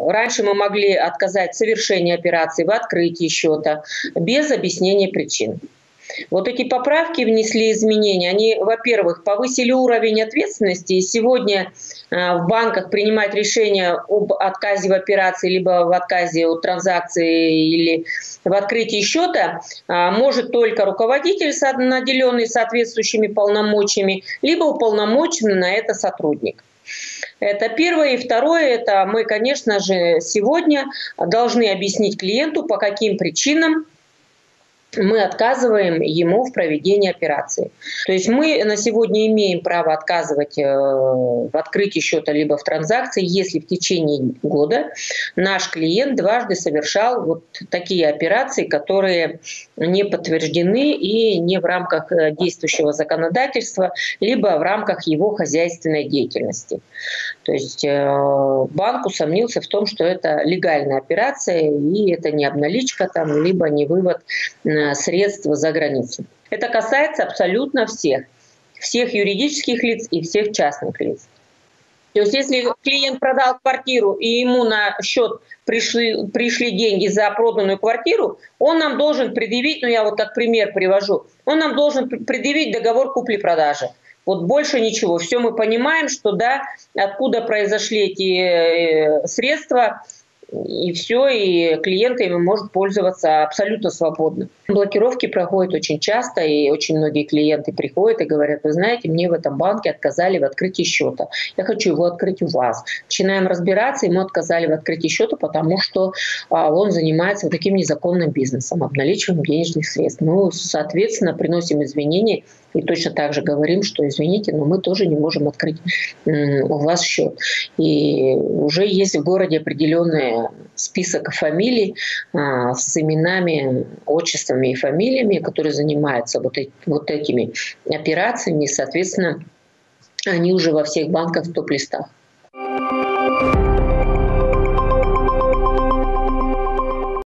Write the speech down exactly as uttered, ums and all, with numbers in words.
раньше мы могли отказать в совершении операции, в открытии счета, без объяснения причин. Вот эти поправки внесли изменения. Они, во-первых, повысили уровень ответственности. И сегодня в банках принимать решение об отказе в операции, либо в отказе от транзакции или в открытии счета может только руководитель, наделенный соответствующими полномочиями, либо уполномоченный на это сотрудник. Это первое. И второе, это мы, конечно же, сегодня должны объяснить клиенту, по каким причинам мы отказываем ему в проведении операции. То есть мы на сегодня имеем право отказывать в открытии счета либо в транзакции, если в течение года наш клиент дважды совершал вот такие операции, которые не подтверждены и не в рамках действующего законодательства, либо в рамках его хозяйственной деятельности. То есть банк усомнился в том, что это легальная операция, и это не обналичка, там, либо не вывод средств за границу. Это касается абсолютно всех. Всех юридических лиц и всех частных лиц. То есть если клиент продал квартиру и ему на счет пришли, пришли деньги за проданную квартиру, он нам должен предъявить, ну я вот как пример привожу, он нам должен предъявить договор купли-продажи. Вот больше ничего. Все мы понимаем, что да, откуда произошли эти средства, и все, и клиент ими может пользоваться абсолютно свободно. Блокировки проходят очень часто, и очень многие клиенты приходят и говорят: вы знаете, мне в этом банке отказали в открытии счета. Я хочу его открыть у вас. Начинаем разбираться, ему отказали в открытии счета, потому что а, он занимается вот таким незаконным бизнесом, обналичиванием денежных средств. Ну, соответственно, приносим извинения и точно так же говорим, что извините, но мы тоже не можем открыть у вас счет. И уже есть в городе определенный список фамилий а, с именами, отчествами и фамилиями, которые занимаются вот, эти, вот этими операциями. И, соответственно, они уже во всех банках в топ-листах.